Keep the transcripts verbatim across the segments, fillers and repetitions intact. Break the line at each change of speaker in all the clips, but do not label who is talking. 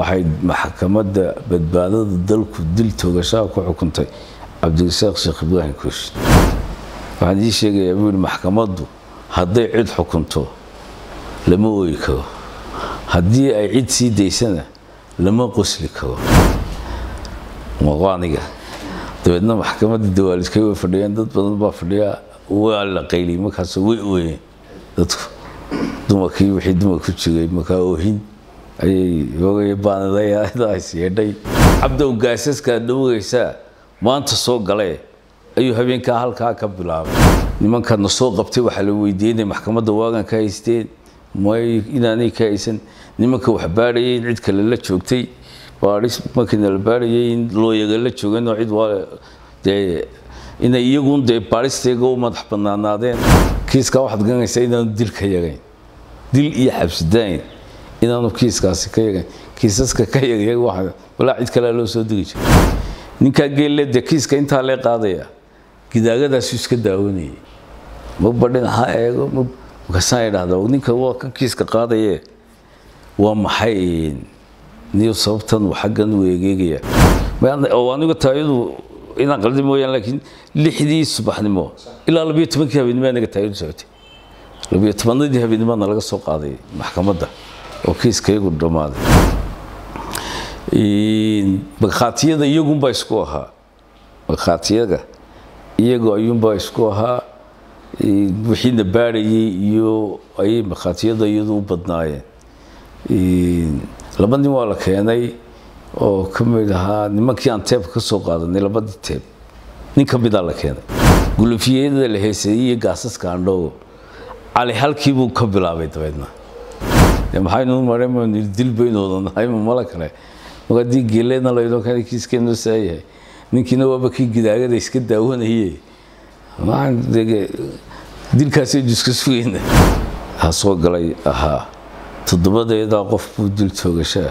waxay maxkamadda badbaadada dalku dil toogasho ku xukuntay Cabdirasaaq Sheekh Ibraahim Kooshin waxaan idin sheegayaa in maxkamaddu hadday cid xukunto lama ooyi karo haddii ay cid sii daysana lama qosli karo maqaaniga dabeedna maxkamadda dawaalidkay way fadhiyaan dad badan baa fadhiya waa la qaylay markaas way ooyeen dadku dumarkii wixii dumar ku jiray markaa oohin ayay wogay baanadayada ay siiyay Cabdo Gaasaska dhawaysa maanta soo galay ayuu habeenka halka ka bilaabay nimankan soo qabtay waxa la weydiinay maxkamadda waagan ka haysteen may inaanay ka haysan nimanka wax baarayay cid kale la joogtay baaris markii la baarayay loo yaga la joogay cid waa de in iyagu de baaristeega u madax banaanaadeen kiiska waxaad ganaysaa inaan dil ka yagayn dil iyo xabsidaan inaanu kiiskaasi ka yagayn kiisaska ka yagay waxa wala cid kale loo soo digi jiray ninka geelle de kiiska inta la qaadaya gidaagadaas iska daawanayay ma badin ha eego ma ka saayiraado ninka waa ka kiiska qaadaya waa maxay niyo sababtan waxa gan weegeegaya ma oo anigu taayadu ina qaldi mooyaan laakiin lixdii subaxnimo ilaa laba iyo tobankii habeenimo anaga taayadu socotay laba iyo tobankii habeenimo laga soo qaaday maxkamadda oo kiiskaygu dhamaaday in bakhaatiyada iyagu baa isku ahaa bakhaatiyaga iyagu ayuun baa isku ahaa wixii la baarayay iyo ay bakhaatiyada iyadu u badnaayeen laba nin waa la keenay oo kamid ahaa nimankii aan teeb ka soo qaadanay labadii teeb nin kamid ah la keenay gulufiyada la heesayay gaasaska andhow ali halkii buu ka bilaabay dabeedna maxaynu mareemaan dilbaynoodana ayma mala kale waqti geelena la yidho kan kiiskeenu saayay ninkiina waaba kii gidaagada iska daawanayay waxaan dilkaasi isku sugayna ha soo galay aha toddobadeeda qof buu dil toogashaa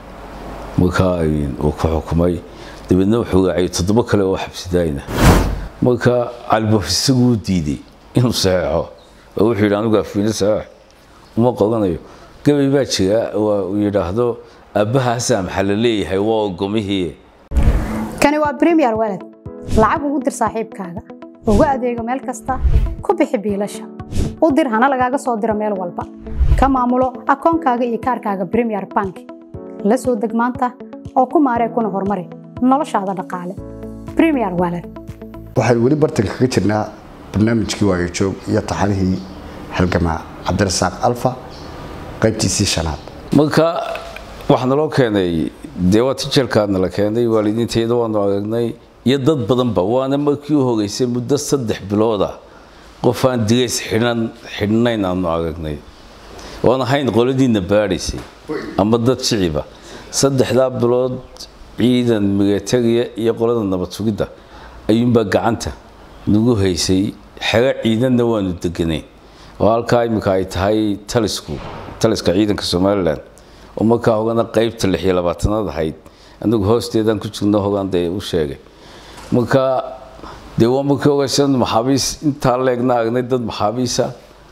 marka ay uu ku xukumay dibadna wuxuu raacay toddoba kale oo xabsidayna marka albafisigu diiday inuu saxo oo wuxuu yiraahdo anigu afiina sax uma qodanayo gabay baa jira oo yiraahdo abahaasa maxaa la leeyahay waa gomihii
kani waa Premier Wallet lacag ugu dir saaxiibkaaga ugu adeego meel kasta ku bixi biilasha u dir hana lagaaga soo diro meel walba ka maamulo akoonkaaga iyo kaarkaaga Premier Bank la soo deg maanta oo ku maaree kuna horumari noloshaada dhaqaale Premier Wallet
waxaan wali bartanka kaga jirnaa barnaamijkii waayo joog iyo taxalihii halgama Cabdirasaaq Alfa qaybtiisii shanaad
marka waxaan loo keenay deewa tijalkaadna la keenay waalidiinteeda waan aragnay iyo dad badan ba waana markii uu hogeysay muddo saddex bilood ah qof aan digays xidhan xidhnayn aan aragnay waana hayn qoladiina baadhisay ama dad shiciba saddexda bilood ciidan migatariya iyo qolada nabad sugidda ayuunba gacanta nagu haysay xaga ciidanna waanu deganay oo halka imika ay tahay talisku taliska ciidanka Soomaaliland oo markaa hogana qaybta lix iyo labaatanaad ahayd anagu hoosteedan ku jirno hoganda u sheegay marka deewa markii ogaysan maxaabiis inta leegna aragnay dad maxaabiisa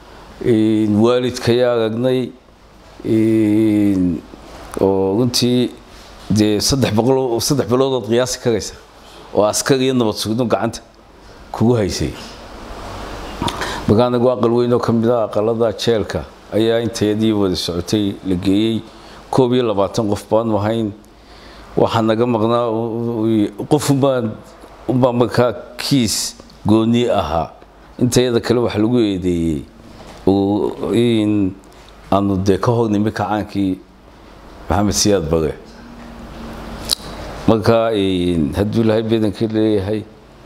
in waalidka yaa aragnay in oo runtii de saddex boqol saddex bilood oo qiyaas ka gaysa oo askari iyo nabad sugidno gacanta kugu haysay magaana aqal weyn oo kamid ah aqalada jeelka ayaa inteedii wada socotay la geeyay koob iyo labaatan qof baan wahayn waxa naga maqnaa qof baan umba marka kiis gooni aha inteeda kale wax lagu eedeeyay oo in aanu de ka hognimay kacaankii Maxamed Siyaad Bare marka in haduu lahay beedankii leeyahay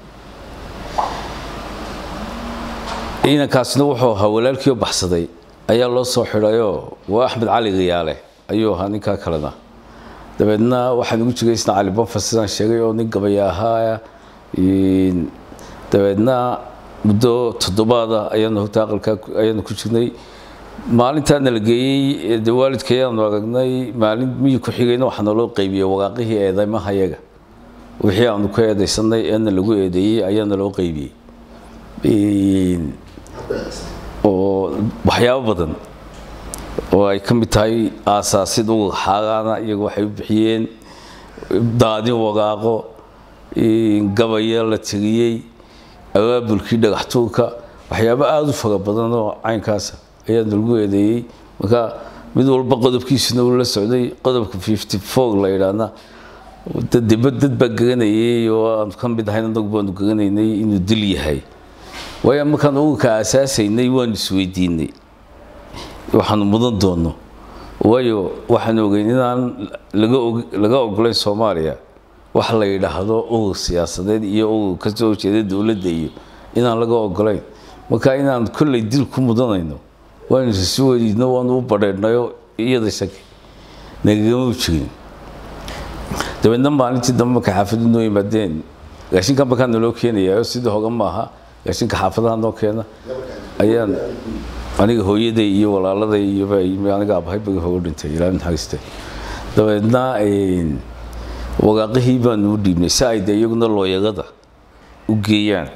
ina kaasna wuxuu ahaa walaalkii oo baxsaday ayaa loo soo xirayo waa Axmed Cali Riyaale ayuu ahaa ninka kalena dabeedna waxaan ugu jigaysna Cali Bonfa sidaan sheegay oo nin gabay ahaa in dabeedna muddo toddobaada ayaan hogta aqalka ayaan ku jirnay maalintaana la geeyay de waalidkayaan aragnay maalin miyuu ku xigayna waxaan loo qaybiyay waqaqihii eedaymaha yaga wixii aanu ku eedaysanay in lagu eedeeyay ayaan loo qaybiyay in oo waxyaabo badan oo ay ka mid tahay aasaasid ugu xaaqaana iyagu waxay u bixiyeen daadin wagaaqo gabaya la tigiyey abaabulkii dhagaxtuurka waxyaabo aad u fara badan oo caynkaas ayaa lagu eedeeyay marka mid walba qodobkiisuna uu la socday qodobka fifty four la yiraahdo dad dad baa garanayay oo aan ka mid ahayn dad baan garanaynay inuu dil yahay way markaan uu ka asaasaynay waan isweydiinay waxaan mudan doono waayo waxaan ogeyn inaan laga laga ogolay Soomaaliya wax la yiraahdo oo siyaasadeed iyo oo ka soo jeeda dawladda iyo inaan laga ogolay marka inaan kulay dil ku mudanayno waan isoo weydiino waan u badheednayo iyada shaki nagama jirin dabadna maalintii dambe ka xaafadu noo yimaadeen gaashinka bakan loo keenayo sidoo hoga maaha gaashinka xaafadaha noo keena ayaan aniga hooyaday iyo walaaladay iyo aniga abahay baga hooga dhintay ilaahay naxariiste dabadna een waqaqihii baan u dhiibnay saayid iyaguna looyagada u geeyaan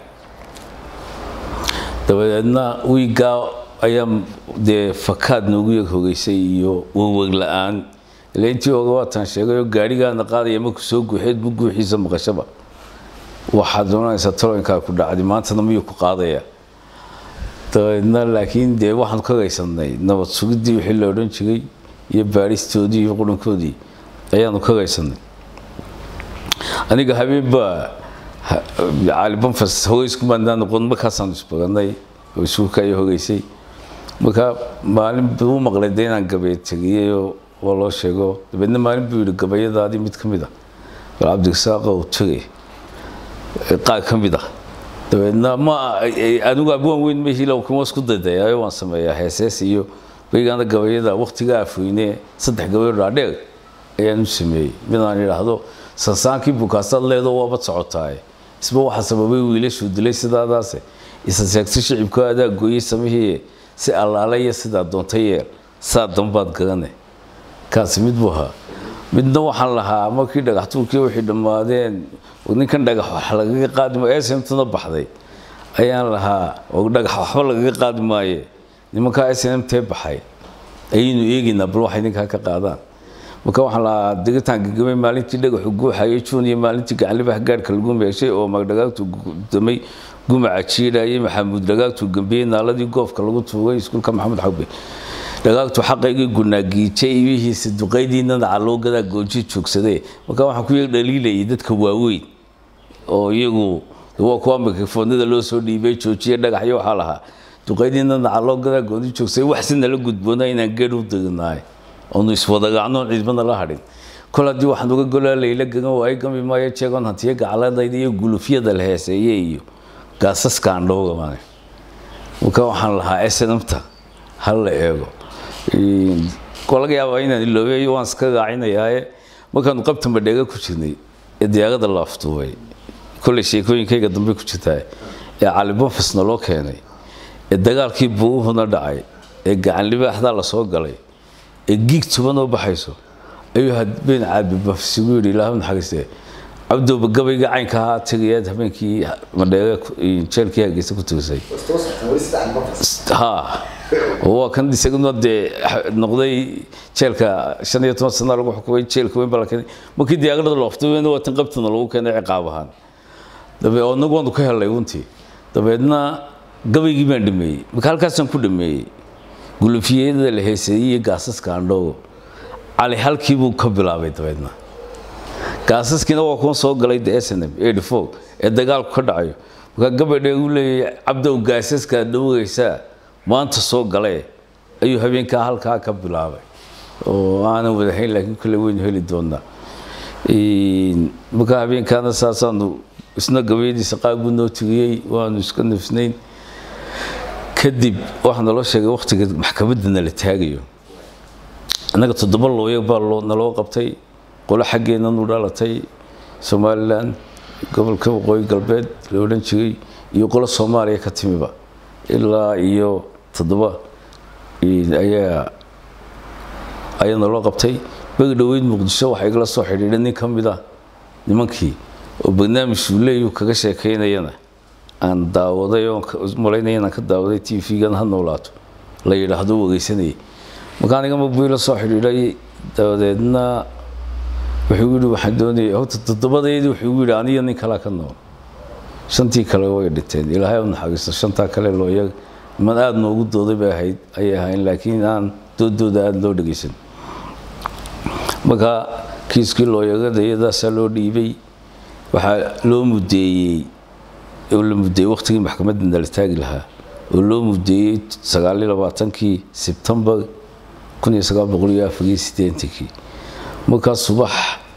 dabadna wiiga ayaan de fakad noogu hogeysay iyo wawag la'aan leentii oo waatan sheegayo gaarigaana qaadaya ma ku soo guuxeed bu guuxiisa maqashaba waxa doonaysa taloonka ku dhacday maanta namiyo ku qaadaya dabadna laakiin de waxaan ka geysanay nabad sugidii wixii la oran jiray iyo baaristoodii iyo qurankoodii ayaan ka geysanay aniga habeenba Ali Bonfas hogeysku maadaan noqon markaasaan isbaganay oo suuka ay hogeysay marka maalin buu maqlay inaan gabeed tagayo oo loo sheego dabadna maalin buu yiri gabayadaadii mid kamid ah Cabdirasaaq oo tagay qaar kamid ah dabadna ma anigu abaan weyn ma hilo kuma isku daday waan sameeyaa heesaas iyo baygaana gabayada waqtiga afweynee saddex gabayo dhaadheer ayaan sameeyay midaan yiraahdo sansaankii bukaasad leedo waaba socotaay isba waxa sababay wiilashu dilay sidaadaas isa sheegtay shicibka adaa gooyay samihii si allaalaya sida doontay yeer saadan baad garanay kaas mid buha midna waxaan lahaa markii dhagaxtuurkii wixii dhamaadeen ninkan dhagax wax laga qaadimo ee seemtuna baxday ayaan lahaa oo dhagax waxba laga qaadimaaye nimanka S N M T baxay aynu eegina bal waxay ninka ka qaadaan marka waxaan lahaa digitaan gagabay maalintii dhagaxu guuxayay juuniyo maalintii gacanlibaha gaarka lagu meeshay oo magdhagaagtu damay gumaca jiidaayay maxamuud dhagaagtu gambiyay naaladii goofka lagu tuugay iskuulka maxamed xawbe dhagaagtu xaqayga gunaagiijay ibihiisa duqaydiina caloogada gooji joogsaday marka waxaan ku yeeg dhaliilay dadka waaweyn oo iyagu waa kuwa mikrofoonada loo soo dhiibay joojiye dhagaxyo waxa lahaa duqaydiina caloogada gooji joogsaday wax si nala gudboona inaan geed u dagnaay oo iswadagacno ciidamada la hadhin kol hadii waxaan uga golaalay la gagan waay gami maayo jeegon hantiye gacaladeeda iyo gulufyada la heeseeyay iyo gaasaska aan dhooga maanay marka waxaan lahaa S N M ta hal la eego kolaga yaabaa inaan iloobeeyo waan iska gaacinayaa markaan qabta madheega ku jirnay ee diyaarada la aftuubay kulay sheekooyinkayga dambe ku jirtaa ee Ali Bonfasna loo keenay ee dagaalkii buuhuna dhacay ee gacan libaaxda la soo galay ee giig tuban oo baxayso ayuu hadbeen caabi bafsigu yiri ilaahu naxariiste abdo gabayga caynka ha tagayad habeenkii madheega jeelkii Hargeysa ku tuusay ha oo kan disagno de noqday jeelka shan iyo toban sano lagu xukumay jeelka weyn balkan markii diyaarada loo aftuubay waa tan qabtana lagu keenay ciqaabahan dabe oo nagu waan ku helay untii dabeedna gabaygii baan dhameeyay marka halkaas aan ku dhameeyay gulufiyada la heesayay gaasaska andhow Ali halkii buu ka bilaabay dabeedna gaasaskina waa ku soo galay S N M eighty-four ee dagaalku ka dhacayo marka gabadha uu leeyahay Cabdow gaasaska dhawaysa maanta soo galay ayuu habeenka halka ka bilaabay oo aan wadahay laakiin kale weyn heli doona ee marka habeenkana saasan isna gabaydiisa qaabku noo tigiyay waanu iska nafsnayn kadib waxaan loo sheegay waqtiga maxkamadda la taagayo anaga toddoba looyay baa loo naloo qabtay qolo xageena u dhalatay Somaliland gobolka waqooyi galbeed loo dhan jiray iyo qolo Soomaaliya ka timiba ilaa iyo toddoba ayaa ayana loo qabtay bag dhaweyd Muqdisho waxa igala soo xiriiray nin kamid ah nimankii oo barnaamij uu leeyahay kaga sheekeynayna aan daawaday oo malaynayna ka daawaday T V-gan ha noolaato la yiraahdo wageysanay markaan iga mobil soo xiriiray dabadeedna wuxuu yiri waxaan doonayay horta toddobadeedii wuxuu yiri aniga nin kala ka nool shantii kale way dhinteen ilaahay u naxariisto shanta kale loo yag man aad noogu dooday bay ahayd ay ahayn laakiin aan doodooda aad loo dhageysan marka kiiskii loo yagada iyadaas loo dhiibay waxa loo mudeeyay oo la mudeeyay waqtigii maxkamadda la taagi lahaa oo loo mudeeyay sagaal iyo labaatan-kii September kun iyo sagaal boqol iyo afar iyo siddeetan-kii marka subax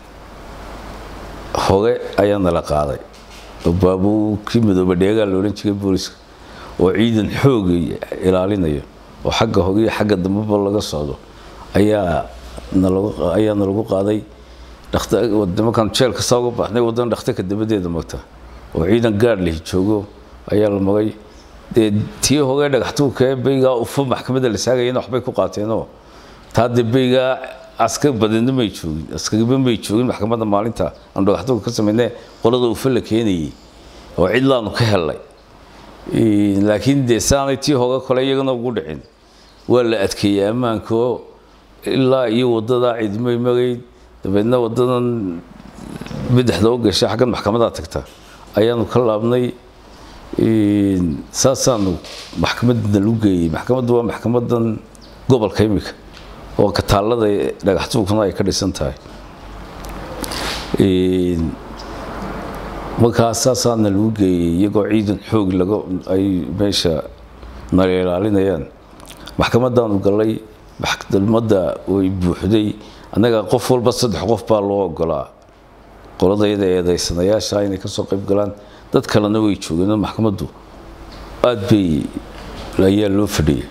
hore ayaan la qaaday baabu kimidooba dheegaa loo oran jiray booliska oo ciidan xoog ilaalinayo oo xagga hore iyo xagga dambe laga socdo ayaa nalagu ayaa nalagu qaaday dhakhtar wadamakan jeelka soo baxnay wadan dhakhtarka dabadeeda magta oo ciidan gaar leh joogo ayaa la magay tii hore dhagaxtuurka bayga u fur maxkamadda la saagayeen waxbay ku qaateenoo taade bayga askar badan ma joogin askar badan ma joogin maxkamadda maalinta aan dhagaxtuurka ka sameynay qolada u fal keenayay oo cidlaanu ka helay laakiin deesaanay tii hore kale iyagana ugu dhicin waa la adkeeyay amaanko ilaa iyo wadada ciidamay magay dabeedna wadadan bidixda oo gashay xaggan maxkamadda tagta ayaanu ka laabnay saasaanu maxkamadda lagu geeyay maxkamaddu waa maxkamadan gobolka imika oo ka taalada dhagaxtuurkuna ay ka dhisan tahay marka saasaana lagu geeyay iyagoo ciidan xoog laga ay meesha nala ilaalinayaan maxkamadaanu galay maxkamadda way buuxday anaga qof walba saddex qof baa loo ogolaa qoladayda eedaysanayaasha inay ka soo qayb galaan dad kalena way joogeen maxkamaddu aad bay ayaa loo fadhiyay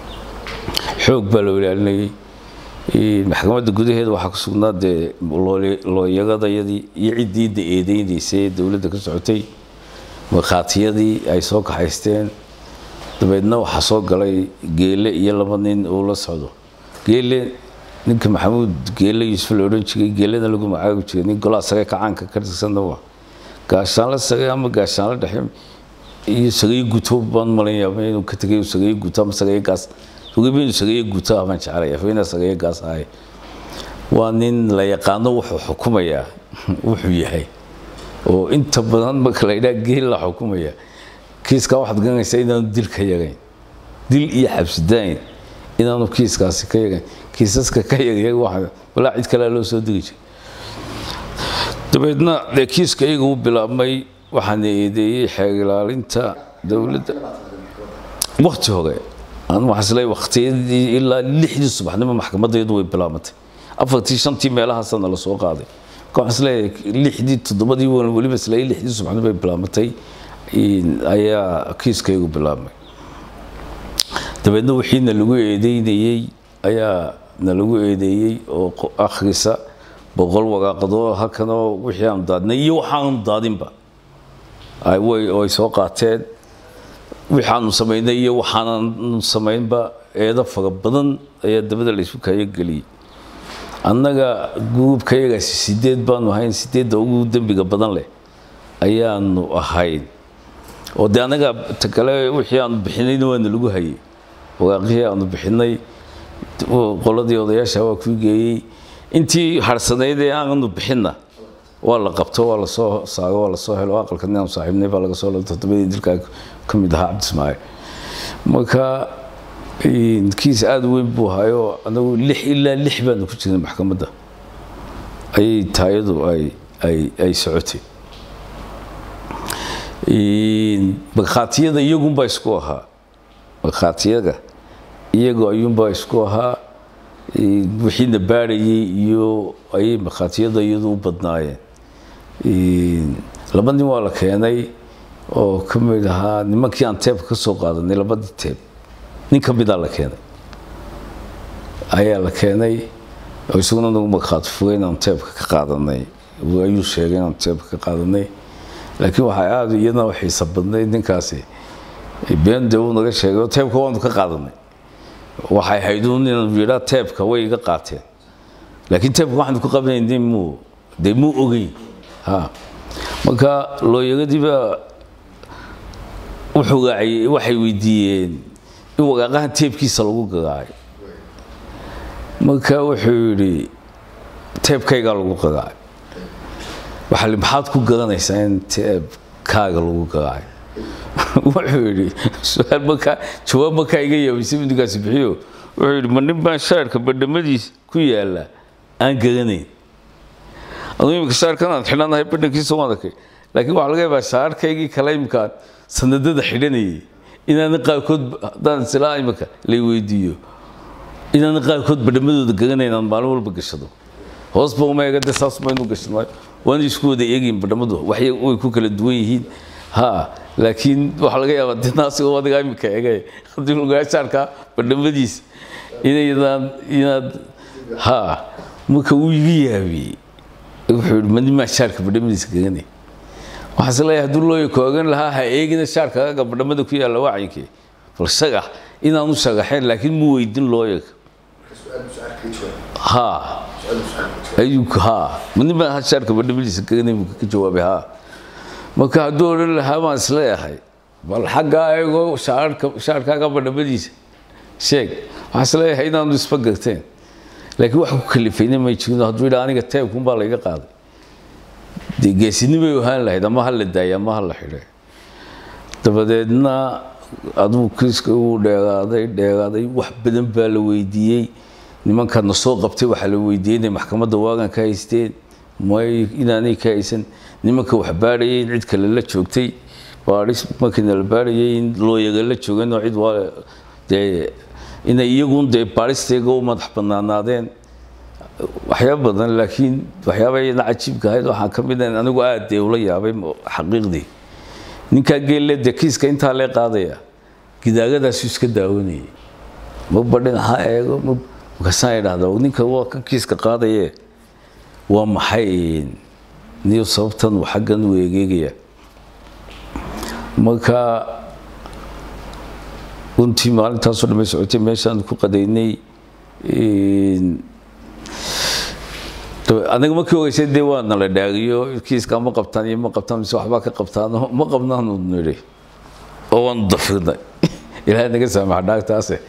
xoog baa loo ilaalinayay maxkamadda gudaheeda waxaa ku sugnaa dee looyagadayadii iyo ciddii eedeynaysay dowladda ka socotay markhaatiyadii ay soo kaxaysteen dabeedna waxaa soo galay geele iyo laba nin oo la socdo geele ninka maxamuud geele yuusuf la odhan jiray geelena lagu magacaabi jiray nin golaha sare kacaanka ka tirsanna waa gaashaanla sare ama gaashaanla dhexe iyo sagayo guto baan malaynayaa inuu ka tegay sagayo guto ama sagayo gaas ugu sagayo guto ama jacalay afayna sagayo gaas ahay waa nin la yaqaano wuxuu xukumayaa wuxuu yahay oo inta badan marka la yidhaa geel la xukumaya kiiska waxaad garanaysaa inaanu dil ka yagayn dil iyo xabsidaayn inaanu kiiskaasi ka yagayn kiisaska ka yagay waxa walaa cid kale loo soo digi jiray dabeedna de kiiska iyaga uu bilaabmay waxaan eedeeyay xeer ilaalinta dowladda waqti hore aan waxaa isla waqtiyadii ilaa lixdii subaxnimo maxkamadeedu way bilaabantay afartii shantii meelahaasna la soo qaaday waxaan isla lixdii toddobadii waliba isla lixdii subaxnimo bay bilaabantay ayaa kiiskaygu bilaabmay dabeedna wixiina lagu eedeynayay ayaa na lagu eedeeyay oo akhrisa boqol waraaqado halkan oo wixii aan daadnay iyo waxaan daadinba ay way oo soo qaateen waxaanu sameynay iyo waxaan sameynba eeda fara badan ayaa dabada la isku kaya galiyay annaga gruubkayaga sideed baanu ahayn sideedda ugu dambiga badan leh ayaanu ahayn oo de anaga kale wixii aan bixinayna waana lagu hayay waraaqihii aanu bixinay qoladii odayaasha waa ku geeyay intii harsanayd ee aanu bixinna waa la qabto waa la soo saago waa la soo helo aqalka ninaan saaxiibnay baa laga soo loo todobadii dilka ka mid ahaa Cabdi Ismaaciil marka kiis aad u weyn buu hayo anagu lix ilaa lix baan ku jirnay maxkamadda ay taayadu ay ay ay socotay markhaatiyada iyagunba isku ahaa markhaatiyaga iyagoo ayuunba isku ahaa wixiina baarayay iyo ay markhaatiyada iyadu u badnaayeen laba nin waa la keenay oo ka mid ahaa nimankii aan teebka ka soo qaadanay labadii teeb nin ka mid ah la keenay ayaa la keenay oo isaguna nagu markhaati fugay inaan teebka ka qaadanay ayuu sheegay inaan teebka ka qaadanay laakiin waxay aad iyadana waxay sabadnay ninkaasi been dee uu naga sheegay oo teebka waanu ka qaadanay waxay hayduun inaan yidhaa teebka way iga qaateen laakiin teebka waxaanu ku qabnaynay muu dee muu ogeyn ha marka looyagadiiba wuxuu gaacay waxay weydiiyeen in waraaqahan teebkiisa lagu garaacay marka wuxuu yidhi teebkaygaa lagu qagaay waxaa li maxaad ku garanaysaa in teebkaaga lagu qagaay wuxuu yidhi su-aal markaa jawaab markaa iga yaabisay midkaasi bixiyo wuxuu yidhi ma nin baan shaarka badhamadiisa ku yaalla aan garanayn aduu imika shaarkan aan xidhanahay badhankiisa waan arkay laakiin waxaa laga yaabaa shaarkaygii kale imkaan sanadada xidhanayay inaana qaarkood haddaan silaa imika lay weydiiyo inaana qaarkood badhamadooda garanayn aan maalin walba gashado hoosba uma eega de saas maynu gashanay waan isku wada eegayn badhamadu waxay way ku kala duwan yihiin ha laakiin waxa laga yaabaa dinaasi oo adiga imika eegay haddii lagaa shaarka badhamadiisa inaydaan inaad ha marka uu iga yaabiyey wuxuu yidhi ma nimaa shaarka badhamadiisa garanay waxaan is leeyahay hadduu loo koogan lahaa ha eegina shaarkaaga badhamada ku yaalla waacinkii bal shagax inaanu shagaxeen laakiin mu weydin looyaga ha ayuu ha nimaa shaarka badhamadiisa garanay buu ka jawaabay ha marka hadduu odhan lahaa baan is leeyahay bal xaggaa eego shaarka shaarkaaga badhamadiisa sheeg waxaan is leeyahay inaanu isba garteen laakiin wax ku kalifayna may jirin hadduu yidhaa aniga teebkun baa layga qaaday dee geesinimay ahaan lahayd ama ha la daayay ama ha la xidhay dabadeedna aduu kiiska uu dheeraaday dheeraaday wax badan baa la weydiiyey nimankaadna soo qabtay waxaa la weydiiyey inay maxkamadda waagan ka haysteen may inaanay ka haysan nimanka wax baadhayay in cid kale la joogtay baadhis markiina la baadhayay in looyaga la jooganoo cid waa dee inay iyagun dee baadhistayga u madax bannaanaadeen waxyaaba badan laakiin waxyaaba iyana cajiibka ahayd waxaan ka mid ah anigu aad dee ula yaabay xaqiiqdii ninkaa geelle dee kiiska intaa lee qaadaya gidaagadaasuu iska daawanayay maba dhinaca eego markaasaan idhahdaa ninka waa kan kiiska qaadayee waa maxay niyo sababtan uu xaggan u eegeegaya marka runtii maalintaasoo dhamay socotay meeshaan ku qadaynay aniga markii ogeysay dee waa nala dhaagiyo kiiska ma qabtaan iyo ma qabtaan mise waxbaa ka qabtaan ma qabnaanu nidhi oo waan dafirnay ilaahay naga saamaxa dhaagtaase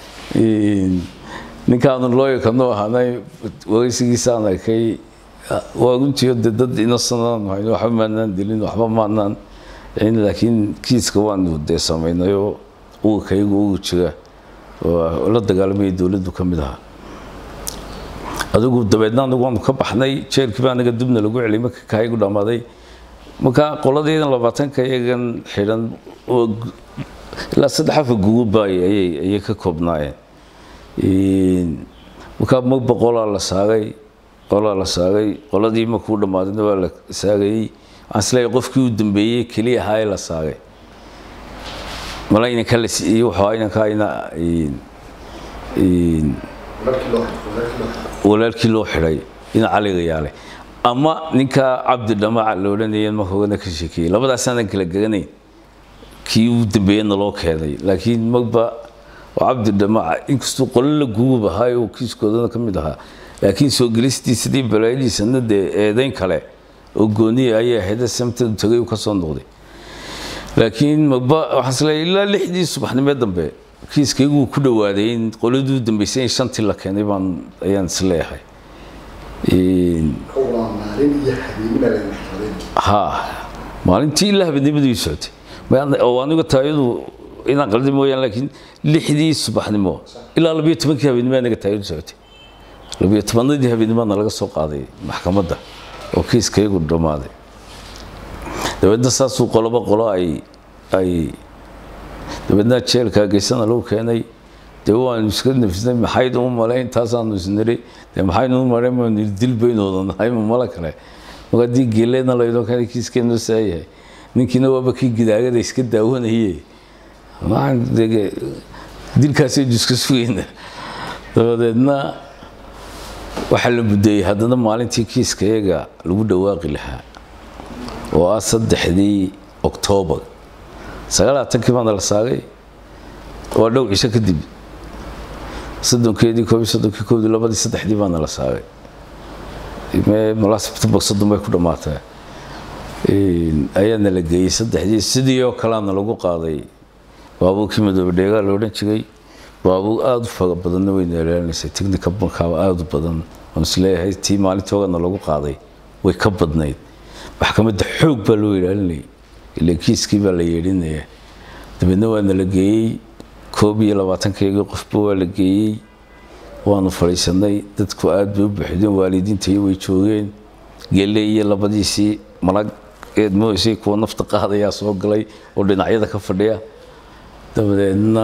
ninkaanu looyakanoo ahanay waraysigiisaan arkay waa runtii de dad inasanaan hayno waxba maanaan dilin waxba maanaan laakiin kiiska waanu dee samaynayoo uurkaygu ugu jira oo la dagaalamaya dowladdu ka mid ahaa adigu dabeedna anigu waanu ka baxnay jeelkii baa anaga dibna lagu celiyay marka kaayigu dhammaaday marka qoladaydan labaatanka iyagan xidhan oo ilaa saddex afar gugubba ayay ayay ka koobnaayeen marka mag boqolaa la saagay qolaa la saagay qoladii markuu dhammaadayna waa la saagayey waxaan isleeyahay qofkii u dambeeyey keliya ahaa ee la saagay mala inanka la siiyey wuxuu inankaa ina walaalkii loo xidhay ina caliga yaale ama ninka cabdi dhamaca la odhanayeen marka hogana ka sheekeeyey labadaas aanan kala garanayn kii u dambeeyana loo keenay laakiin magba oo cabdi dhamaca inkastuu qolo la guub ahaa oo kiiskoodana ka mid ahaa laakiin soo gelistiisadii balaayadiisana dee eedayn kale oo gooniya ayay ahayd samtadu tagay uu ka soo noqday laakiin magba waxaan isleeyahay ilaa lixdii subaxnimee dambe kiiskaygu ku dhawaaday in qoladuu dambeysay in shantii la keenay baan ayaan isleeyahay ha maalintii ilaa habeennimadii socotay oo aniga taayadu inaan qaldi mooyaan laakiin lixdii subaxnimo ilaa labiyo tobankii habeenimo anaga taayadu socotay labiyo tobanadii habeenimona laga soo qaaday maxkamadda oo kiiskaygu dhammaaday dabeedna saasuu qoloba qolo ay ay dabeedna jeelka geysana lagu keenay dee waanu iska nafisnay maxaynu u malayn intaasaanu isniri dee maxaynu u malayn maanu dil baynooda nahay ma mala kale marka haddii geeleedna laydoo keenay kiiskeennu saayahay ninkiina waaba kii gidaagada iska daawanayey waxaan dege dilkaasaynu iska sugayna dabadeedna waxaa la muddeeyey haddana maalintii kiiska iyaga lagu dhawaaqi lahaa oo ah saddexdii oktoobar sagaalaatankii baana la saagay waa dhow cisho kadib soddonkeedii koob iyo soddonkii koobdii labadii saddexdii baana la saagay malaasibtaba soddon bay ku dhammaatay ayaana la geeyey saddexdii sidii oo kaleana lagu qaaday baabuurkii madoobe dheegaa la odhan jiray baabuur aad u fara badanna way ilaalinaysay technical bankaaba aad u badan oo isleeyahay tii maalintoodana lagu qaaday way ka badnayd maxkamadda xoog baa loo ilaalinayay ilaa kiiskii baa la yeedhinaya dabeedna waana la geeyey koob iyo labaatankeygii qofba waa la geeyey waanu fadhiisanay dadku aad bay u buuxdeen waalidiintay way joogeen geelle iyo labadiisii malag eed mooysay kuwa nafta qaadayaa soo galay oo dhinacyada ka fadhiya dabadeedna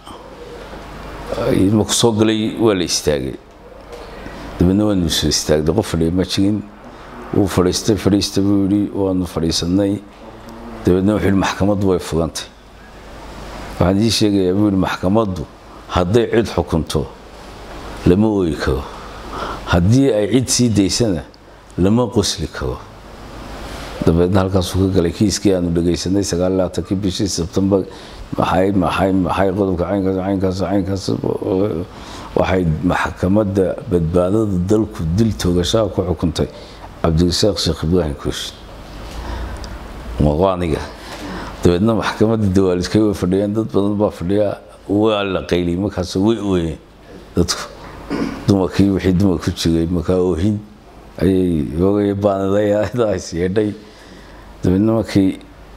markuu soo galay waa la istaagay dabeedna waanu soo istaagday qof fadhiya ma jirin wuu fadhiistay fadhiista buu yidhi waanu fadhiisanay dabeedna wuxuu yidhi maxkamaddu way fugantay waxaan ii sheegayaa buu yidhi maxkamaddu hadday cid xukunto lama ooyi karo haddii ay cid sii daysana lama qosli karo dabeedna halkaasuu ka galay kiiskii aanu dhegaysanay sagaal iyo labaatankii bishii sebtembar maxay maxay maxay qodobka caynkaas caynkaas caynkaas waxay maxkamadda badbaadada dalku dil toogashaa ku xukuntay cabdirasaaq sheekh ibraahim kooshin maqaaniga dabeedna maxkamadda dawaaliskay way fadhiyeen dad badan baa fadhiya waa la qayliyey markaas way ooyeen dadku dumarkii wixii dumar ku jiray markaa oohin ayay hoogay baanadayaa is yeedhay dabeedna markii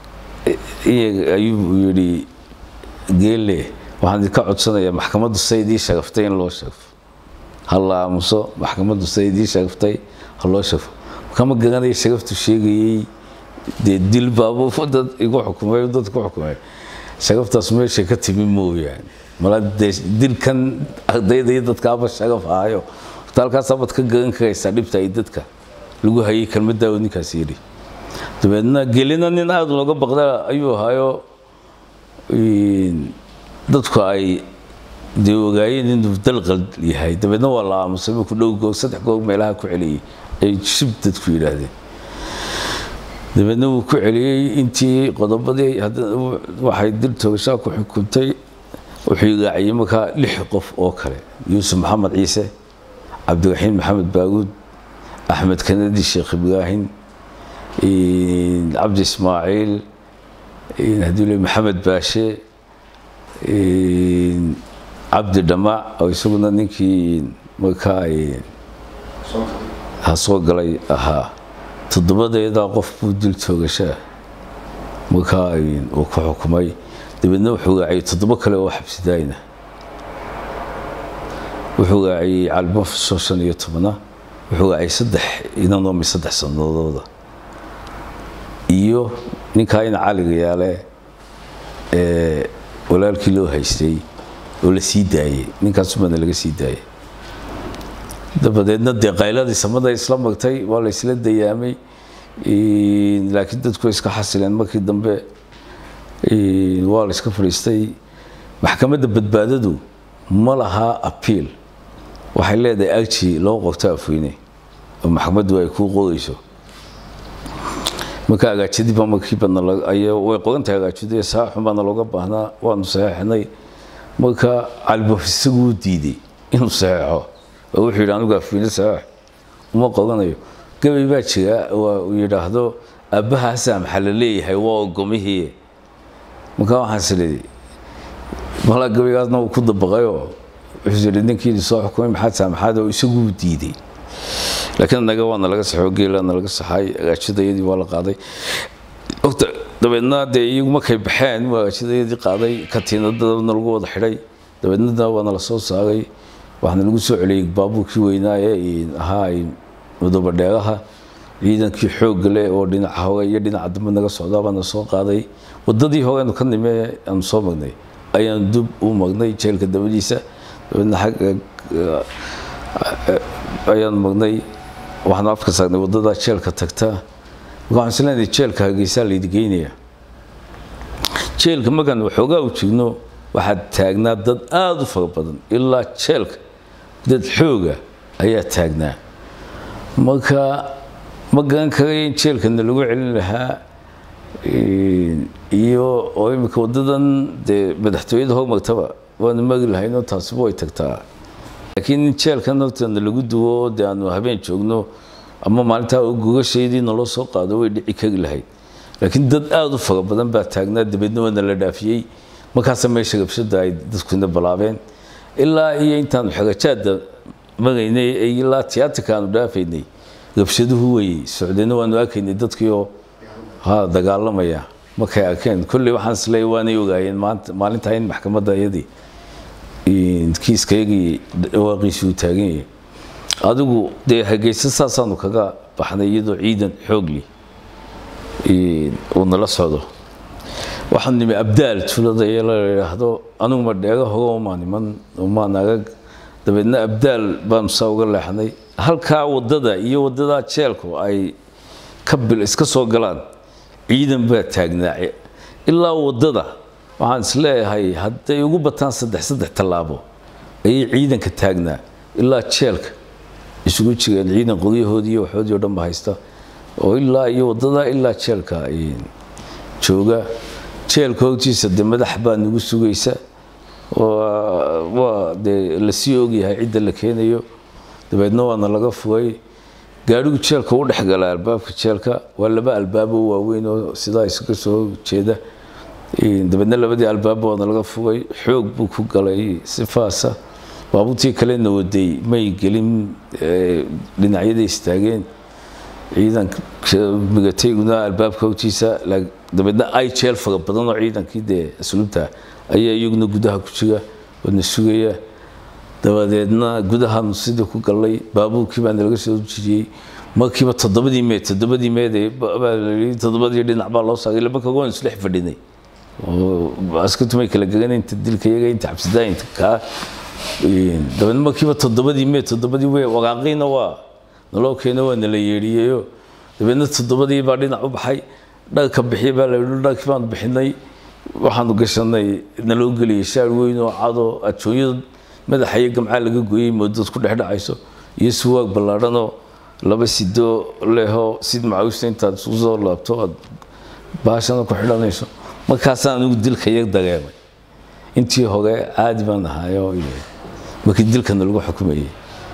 ayuu yidhi geelle waxaan idinka codsanayaa maxkamaddu say idii sharaftay in loo sharfo ha la aamuso maxkamaddu say idii sharaftay ha loo sharfo kama garanaya sharaftu sheegayey dee dil baabuu dad igu xukumay dad ku xukumay sharaftaas meeshay ka timi mooyaane mala dilkan ardayda iyo dadkaaba sharaf ahayo halkaas abad ka garan karaysaa dhibta ay dadka lagu hayay kelmaddaa oo ninkaas yidhi dabeedna gelina nin aad looga baqda ayuu ahaayo dadku ay dee ogaayeen inuu dalqal yahay dabeedna waa la aamusay markuu dhow goog saddex goog meelaha ku celiyey ay shib dadku yidhaahdeen dabeedna wuu ku celiyey intii qodobadii waxay dil toogashaa ku xukuntay wuxuu raaciyey markaa lix qof oo kale yuusuf maxamed ciise cabdiraxiim maxamed baaguud axmed kanadi sheekh ibraahim cabdi ismaaciil hadii maxamed baashe cabdi dhamac oo isaguna ninkii markaa ha soo galay ahaa toddobadeedaa qof buu dil toogashaa markaa uu ku xukumay dabeedna wuxuu raaciyey toddoba kale oo xabsidaayna wuxuu raaciyey calbaf soo shan iyo tobana wuxuu raaciyey saddex inanoomi saddex sanadooda iyo ninkaa ina caliga yaale ee walaalkii loo haystay oo la sii daayey ninkaasumana laga sii daayey dabadeedna dee qayladii samada isla magtay waa la isla dayaamay laakiin dadku way iska xasileen markii dambe waa la iska fadhiistay maxkamadda badbaadadu ma laha apiil waxay leedahay arji loo qorto afweyne oo maxkamaddu ay kuu qorayso marka agaajidii baa markii badna way qorantahay agaajidii saaxun baana looga baahnaa waanu saxeexnay marka calbaf isaguu diiday inuu saxeexo oo wuxuu yidhi anigu afweyne saxeex uma qoranayo gabay baa jira uu yidhaahdo aabbahaasa maxaa la leeyahay waa ogomihii markaa waxaan isleeday malaa gabaygaasna uu ku dabaqayoo wuxuu yidhi ninkii soo xukumay maxaad saamaxaad oo isaguu diiday laakiin anaga waana laga saxo geelana laga saxay agaajidayadii waa la qaaday ogta dabeedna dee iyagu markay baxeen waa agaajidayadii qaaday katiinadana lagu wada xidhay dabeedna waana la soo saaray waxaana lagu soo celiyey baabuurkii weynaa ee ahaa madooba dheeraha ciidankii xoogga leh oo dhinaca hore iyo dhinaca dambe naga socdaa baana soo qaaday wadadii horeenu ka nime aanu soo magnay ayaan dub u magnay jeelka dabadiisa dabeedna xagga ayaan magnay waxaan afka saagnay wadada jeelka tagta waxaan isleenahay jeelka Hargeysa la idgeynaya jeelka markaan waxoogaa u jigno waxaad taagnaa dad aad u fara badan ilaa jeelka dad xooga ayaa taagnaa marka ma garan karay in jeelkana lagu celin lahaa iyo oo imika wadadan dee madaxtooyada hormartaba waana mari lahaynoo taasiba way tagtaa laakiin in jeelka naftana lagu duwo dee aanu habeen joogno ama maalintaa gogashaydii naloo soo qaado way dhici kari lahayd laakiin dad aad u fara badan baa taagnaa dabeedna waana la dhaafiyey markaasa meesha rabshada ay dadkuna balaabeen ilaa iyo intaanu xagajaada magaynay ilaa tiyaatarka aanu dhaafaynay gabshaduhu way socdeen waanu arkaynay dadkii oo ha dagaalamaya markay arkeen kulli waxaan isleeyahay waanay ogaayeen maanta maalinta in maxkamadda iyadii kiiskaygii dhawaaqiisu taagan yahay adigu dee Hargeysa saasaanu kaga baxnay iyadoo ciidan xoog leh oo nala socdo waxaan nimi abdaal tulada la yiraahdo anigu ma dheega hogo ma niman ma naga dabeedna abdaal baan soo uga leexnay halka wadada iyo wadada jeelku ay ka bil iska soo galaan ciidan baa taagnaa ilaa wadada waxaan isleeyahay hadday ugu bataan saddex saddex talaabo ay ciidanka taagnaa ilaa jeelka isugu jireen ciidan qodiyahoodii iyo waxoodii oo dhan ba haysta oo ilaa iyo wadada ilaa jeelka ay jooga jeelka hogtiisa de madax baa nagu sugaysa waa de la sii ogyahay cidda la keenayo dabeedna waana laga fugay gaadhigu jeelka u dhex galay albaabka jeelka waa laba albaab oo waaweyn oo sidaa isuga soo jeeda dabeedna labadii albaab waana laga fugay xoog buu ku galay sifaasa baabuurtii kalena waday may gelin dhinacyada istaageen ciidanka migatayna albaabka hogtiisa dabeedna ay jeel faga badan oo ciidankii de asluubta ayaa iyaguna gudaha ku jira wadna sugaya dabadeedna gudaha sidii ku galay baabuurkii baan laga soo jiriyay markiiba toddobadii meed toddobadii meed toddobadii dhinac baa loo saagay laba kagoon isla fadhinay oo askartu may kala gagan inta dilka iyaga inta xabsidaa inta ka dabeedna markiiba toddobadii meed toddobadii way waqaaqina waa naloo keeno waa nala yeeriyeeyo dabeedna toddobadii baa dhinac u baxay dhanka bixiyay baa la yidhi dhankii baan bixinay waxaanu gashanay naloo geliyay shaar weyn oo cado adjooyada madaxa iyo gamcaa laga gooyay moodad ku dhex dhacayso iyo suwaag ballaadhanoo laba sido leho sid macawista intaad isugu soo laabto aad baashana ku xidhanayso markaasaan anigu dilka iyaga dareemay intii hore caadi baan ahaayo markii dilkana lagu xukumayay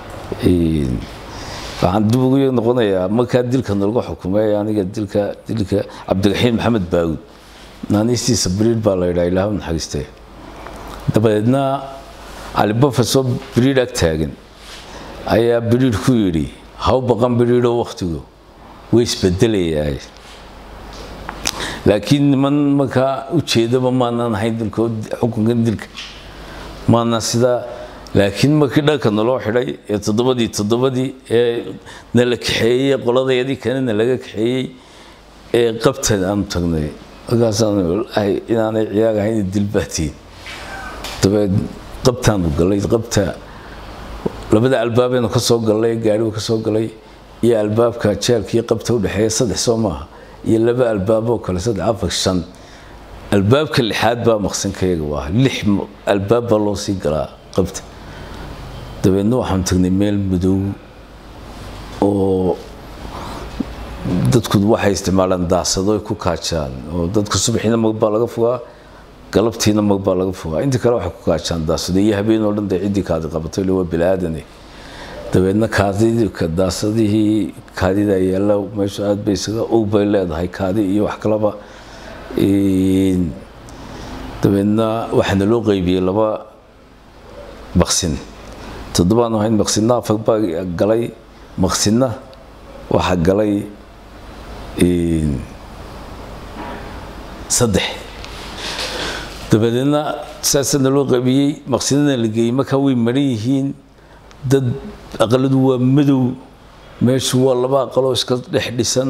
waxaan dib ugu noqonayaa markaa dilkana lagu xukumay aniga dilka dilka cabdiraxiim maxamed baawud naanistiisa biriid baa la yidhaha ilaahu naxariistee dabadeedna cali bafasoo biriid ag taagan ayaa biriid ku yidhi haw baqan biriidoo wakhtigu way isbedelayaa laakiin niman markaa ujeedaba maanaan ahayn dilkood xukunkan dilka maanaan sidaa laakiin markii dhanka naloo xidhay ee toddobadii toddobadii ee nala kaxeeyey qoladayadii kalena laga kaxeeyey ee qabtan aanu tagnay markaasaan inaanay ciyaar ahayn dilbaatiin dabeed qabtaanu galay qabta labada albaabeenu ka soo galay gaadhigu ka soo galay iyo albaabka jeelka iyo qabta u dhexeeya saddex soo maaha iyo laba albaab oo kale saddex afar shan albaabka lixaad baa maqsinkayaga waa lix albaab baa loo sii galaa qabta dabeedna waxaan tagnay meel madow oo dadku waxay isticmaalaan daasado ku kaajaan oo dadka subaxina mag baa laga fugaa galabtiina mag baa laga fugaa inta kale waxay ku kaajaan daasado iyo habeen oo dhan ciidii kaadi qabatay loo bilaadan dabeedna kaadidii ka daasadihii kaadida yaala meesha aad bay isaga og bay leedahay kaadi iyo wax kalaba in dabeedna waxaana loo qaybiyay laba baqsin toddobaan waxaan maqsinna afar baa galay maqsinna waxa galay in saddex dabadeedna saasana loo qaybiyay maqsinna la geeyay marka way maran yihiin dad aqaladu waa madow meeshu waa laba aqaloo iska dhex dhisan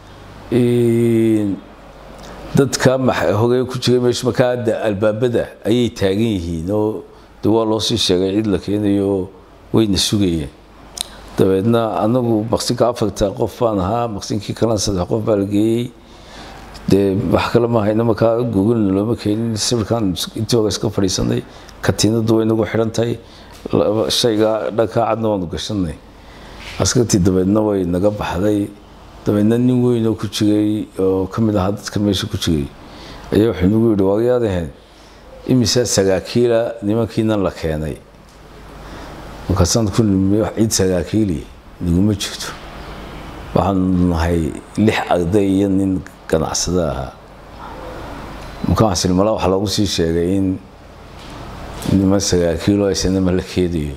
dadka hogay ku jiray meesha markaa albaabada ayay taagan yihiin oo waa loo sii sheegay cid la keenayo wayna sugayeen dabeedna anagu maqsinka afarta qof baan ahaa maqsinkii kalena saddex qof baa la geeyey dee wax kale ma hayno markaa gogolna looma keenin sawirkan intii hore iska fadhiisanay katiinadu way nagu xidhan tahay shayga dhanka cadna waanu gashanay askartii dabeedna way naga baxday dabeedna nin weyn oo ku jiray oo ka mid ahaa dadka meesha ku jiray ayaa wuxuu nagu yidhi waagayaadaheen imisa sagaakiila nimankiina la keenay markaasaan ku nimiyo cid sagaakiili naguma jirto waxaanu nahay lix arday iyo nin ganacsada ahaa markaan silmala waxaa loogu sii sheegay in nima sagaakiilo aysan malakeediyo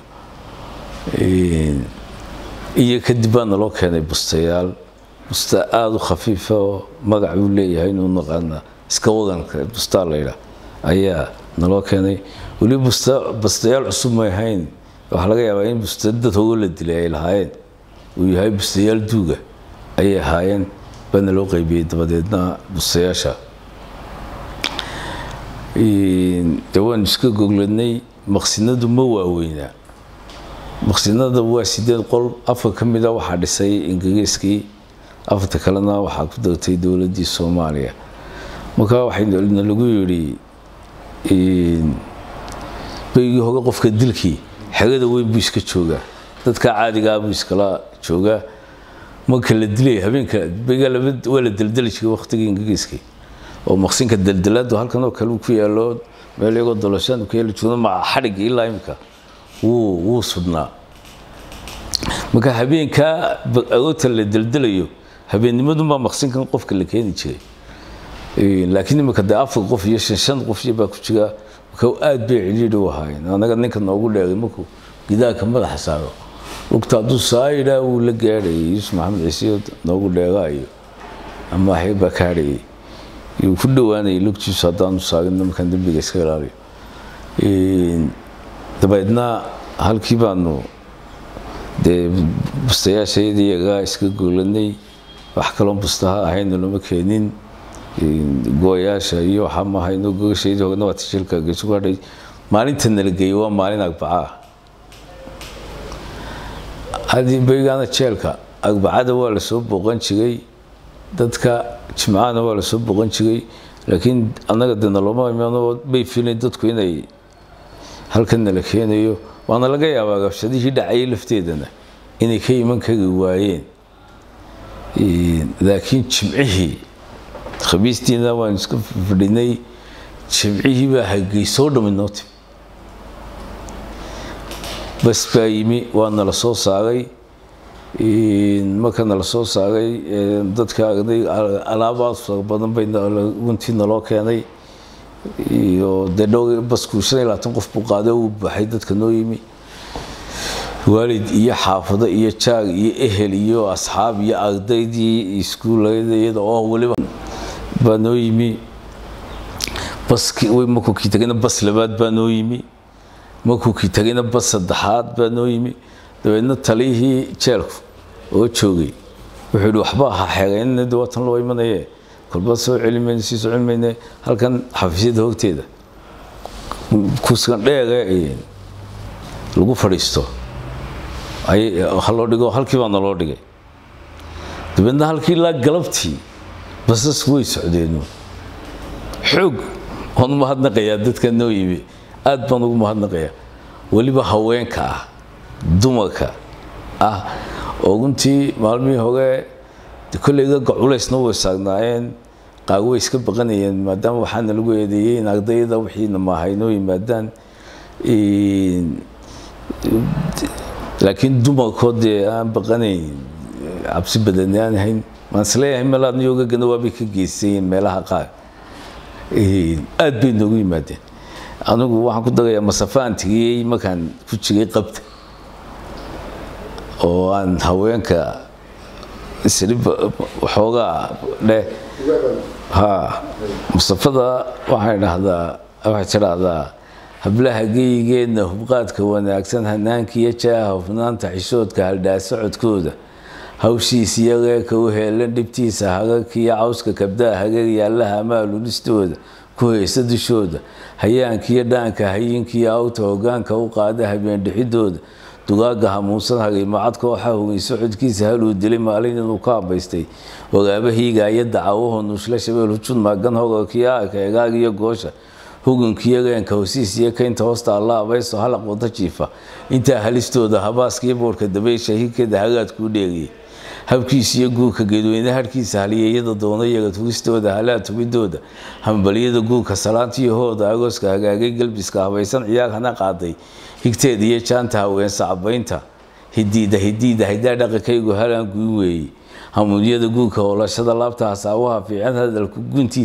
iyo kadib baan loo keenay bustayaal busta aad u khafiif oo magac uu leeyahay inuu naqaan iska wadanka busta leeyahay ayaa naloo keenay wali busta bustayaal cusub ma ahayn waxa laga yaabaa in busta dad hoogo la dilay lahaayeen uu yahay bustayaal duuga ay ahaayeen baan loo qaybiyay dabadeedna bustayaasha in dawaan iska goglanay maqsinadu ma waaweynaa maqsinada waa sideed qol afar kamida waxa dhisay ingiriiskii afarta kalena waxa ku dagtay dawladii Soomaaliya marka waxay lagu yiri in baygi hoga qofka dilkii xagada weyn buu iska jooga dadka caadiga ah buu iskala jooga marka la dilay habeenka bayga labad wala dildilkii waqtigii ingiriiskii oo maqsinka dildiladu halkan oo kale ku yaalo meel iyago dolashan ku yaalo jooga ma xarig ilaa imka wuu wuu sudnaa marka habeenka agoota la dildilayo habeenimadu ma maqsinkan qofka la keeni jiray ee laakiin imka daafo qof iyo shan qof baa ku jira marka aad bay ciliid u ahaayeen anaga ninka noogu dheegay markuu gidaaka madaxa saaro waqti adu saayida uu la gaaray Yusuf Maxamed Ciise noogu dheegaayo ama hayba kaaray iyo ku dhawaanay lugtiisa hadaan saagin markan dambiga iska ilaaliyo ee dabaydna halkii baanu de bustayaasheedii iyaga iska goolanay wax kale oo bustaha ahayn lama keenin gooyaasha iyo waxa ma hayno gooyasheedii hogna waa tishilka gasho gaadhay maalinta la geeyo waa maalin Arbacaa hadii baygaana jeelka Arbacada waa la soo booqan jiray dadka Jimcaana waa la soo booqan jiray laakiin anaga dana lama imaano bay fiilay dadku inay halkan la keenayo waana laga yaabaa gabshadii dhacay lafteedana inay ka iman kaga waayeen ee laakiin Jimcihii khamiistiina waan iska fadhinay Jimcihii baa hagay soo dhaminoti bas bayimi waana la soo saagay ee marka la soo saagay dadka alaabaad badan bay untina loo keenay iyo dadoo basku shan iyo labaatan qof buu qaaday uu baxay dadka noo yimi waalid iyo xaafado iyo jaag iyo ehel iyo asxaab iyo ardaydii iskuulayda oo waliba baa noo yimi baski way markuu ki tagayna bas labaad baa noo yimi markuu ki tagayna bas saddexaad baa noo yimi dabeedna talihii jeelku oo joogay wuxuu waxba ha xeegayn dawatan loo imanayay kulba soo cilmiin si soo cilmiin halkan xafiisyada hogteeda kuskan dheega ee lagu fadhiisto ay haloo dhigo halkii baa naloo dhigay dibadna halkii la galabtii basas way socdeen xoog on ma hadnaqaya dadka noo yimi aad baan ugu mahadnaqaya waliba haweenka ah dumarka ah oo guntii maalmii hore kulliga gaculaysna way saagnaayeen qaaway iska baqanayeen maadaama waxaan lagu eedeeyay in ardayda wixii ma hayno yimaadaan ee laakiin dumarkood aan baqanayn absi badan aan hayn maasleeyahay malaad niyoga ganawaabi ka geysay meelaha qaar ee aad bay noogu yimaadeen anigu waxaan ku dagayaa masafaantigii markaan ku jiray qabta oo aan haweenka isri waxooga leh ha musafada waxay dhahdaa waxay tiraahdaa hablaha geeyigeedna hubqaadka wanaagsan hanaankiya jaaha hufnaanta xishoodka haldhaa socodkooda hawshiisa iyaga ka u heelan dhibtiisa hagagkiya cawska kabdaa hagar yaalaha maalulistooda ku haysta dushooda hayaankiya dhaanka hayinkiya awta hogaanka u qaada habeen dhixidooda dugaaga hamuusan hagay macadka waxa hogay socodkiisa haluu dilay maalin inuu ka abaystay wagaabahiiga iyo dacawaho nushla shabeel hujud maagan hogolkiya keegaag iyo goosha hugunkiyaganka hosiis iyo kaynta hoosta allah abayso halaq wada jiifa intaa halistooda habaaskii boorka dabaysha higkeeda hagaad ku dheegay habkiisa iyo guurka geedweyne harkiisa haliyada doonayaga tugistooda halaa tugidooda hambaliyada guurka salaantiyo hooda agooska hagaagay galbiska habaysan ciyaar hana qaaday higteeda iyo jaanta haween sacabaynta hidiida hidiida haydaa dhaqankaygu halaan guun weeyey hamuudyada guurka hoolashada laabta hasaawaha fiican hadalku guntiisa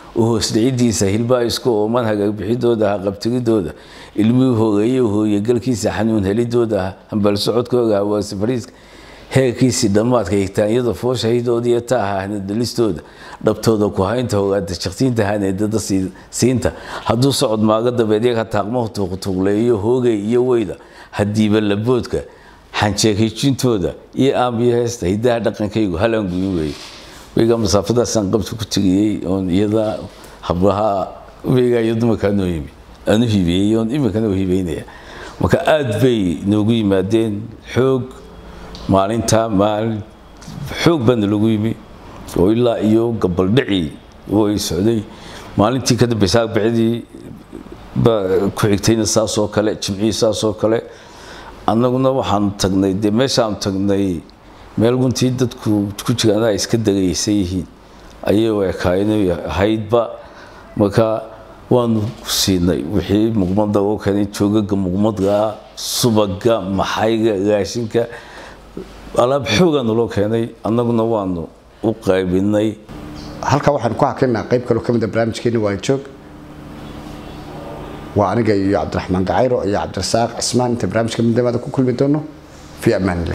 oo hoosdhicidiisa hilbaa isku ooman hagaag bixidooda qabtigidooda ilmuhu hoogayo hooyo galkiisa xanuun helidooda hambal socodkooda waa safariiska heerkiisi dhamaadka higtaanyada fooshahidoodii iyo taahana dalistooda dhabtooda ku haynta hoogaada shaqsiinta haneedada siinta hadduu socod maaga dabeedyaga taaqmo tuuqtuuqleeyo hoogay iyo weyda hadiiba laboodka xanjeekijintooda iyo aambiyo heesta hidaha dhaqankaygu halan guyin weeye weyga masaafadaasaan qabta ku tegayey oon iyada hablaha weyga iyo dumarkaa noo yimi aanu hibeeyey oon iminkana u hibeynaya marka aad bay noogu yimaadeen xoog maalinta maalin xoog baan lagu yimi oo ilaa iyo gabaldhici way socday maalintii ka dambaysaa bixidii ba ku xigtayna saas oo kale jimcii saas oo kale annaguna waxaan tagnay de meeshaan tagnay meel guntii dadku ku jiraan iska dagaysay yihiin ayay wakaayeen haydba marka waanu siinay wixii muqmada oo kale joogaga muqmadga subaga maxayga raashinka alaab xoogan loo keenay annaguna waanu u qaybinay
halka waxaan ku hakeynaa qayb kale oo kamid ah barnaamijkeena waa joog waa aniga iyo Cabdiraxmaan Gacayro iyo Cabdirasaaq Cismaan inta barnaamijka midnimada ku kulmi doono fi amaan